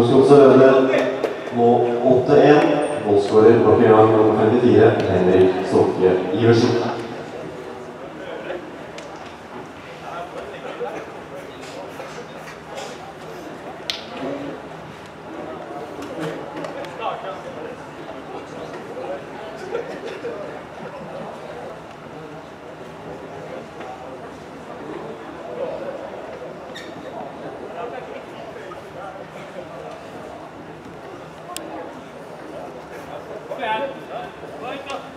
skal også lede nå 8-1. Målskårer nok en gang nummer 54, Henrik Stokke Iversen. Kom igjen!